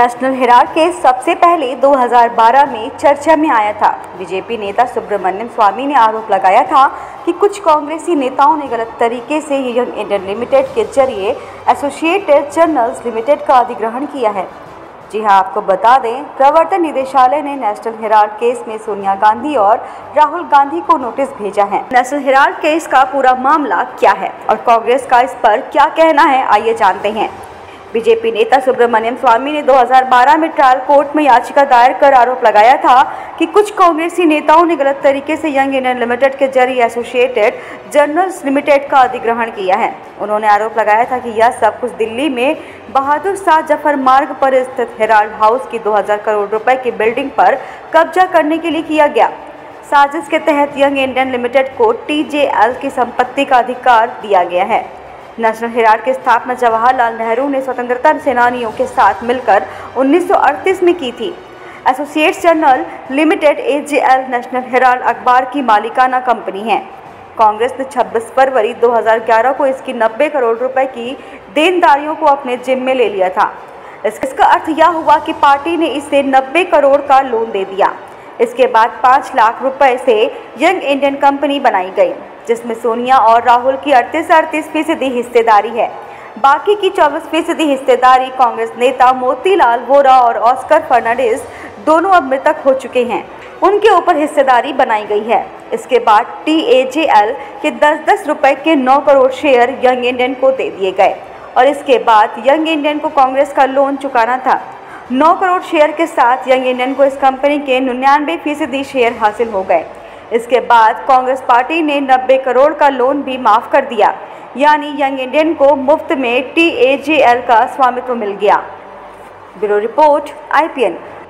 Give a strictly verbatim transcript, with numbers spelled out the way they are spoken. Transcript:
National Herald case सबसे पहले दो हज़ार बारह में चर्चा में आया था। बीजेपी नेता सुब्रमण्यम स्वामी ने आरोप लगाया था कि कुछ कांग्रेसी नेताओं ने गलत तरीके से यंग इंडियन लिमिटेड के जरिए एसोसिएटेड जर्नल्स लिमिटेड का अधिग्रहण किया है। जी हां, आपको बता दें, प्रवर्तन निदेशालय ने नेशनल हेराल्ड केस में सोनिया गांधी और राहुल गांधी को नोटिस भेजा है। नेशनल हेराल्ड केस का पूरा मामला क्या है और कांग्रेस का इस पर क्या कहना है, आइए जानते हैं। बीजेपी नेता सुब्रमण्यम स्वामी ने दो हज़ार बारह में ट्रायल कोर्ट में याचिका दायर कर आरोप लगाया था कि कुछ कांग्रेसी नेताओं ने गलत तरीके से यंग इंडियन लिमिटेड के जरिए एसोसिएटेड जर्नल्स लिमिटेड का अधिग्रहण किया है। उन्होंने आरोप लगाया था कि यह सब कुछ दिल्ली में बहादुर शाह जफर मार्ग पर स्थित हेराल्ड हाउस की दो हज़ार करोड़ रुपए की बिल्डिंग पर कब्जा करने के लिए किया गया। साजिश के तहत यंग इंडियन लिमिटेड को टी जे एल की संपत्ति का अधिकार दिया गया है। नेशनल हेराल्ड की स्थापना जवाहरलाल नेहरू ने स्वतंत्रता सेनानियों के साथ मिलकर उन्नीस सौ अड़तीस में की थी। Associates journal limited A J L national herald अखबार की मालिकाना कंपनी है। कांग्रेस ने छब्बीस फरवरी दो हज़ार ग्यारह को इसकी नब्बे करोड़ रुपए की देनदारियों को अपने जिम्मे में ले लिया था। इसका अर्थ यह हुआ कि पार्टी ने इसे नब्बे करोड़ का लोन दे दिया। इसके बाद पाँच लाख रुपए से यंग इंडियन कंपनी बनाई गई, जिसमें सोनिया और राहुल की अड़तीस अड़तीस फीसदी हिस्सेदारी है। बाकी की चौबीस फीसदी हिस्सेदारी कांग्रेस नेता मोतीलाल वोरा और ऑस्कर फर्नांडिस, दोनों अब मृतक हो चुके हैं, उनके ऊपर हिस्सेदारी बनाई गई है। इसके बाद टी ए जे एल के दस दस रुपए के नौ करोड़ शेयर यंग इंडियन को दे दिए गए और इसके बाद यंग इंडियन को कांग्रेस का लोन चुकाना था। नौ करोड़ शेयर के साथ यंग इंडियन को इस कंपनी के निन्यानवे फीसदी शेयर हासिल हो गए। इसके बाद कांग्रेस पार्टी ने नब्बे करोड़ का लोन भी माफ कर दिया, यानी यंग इंडियन को मुफ्त में टी ए जे एल का स्वामित्व मिल गया। Bureau report I P N.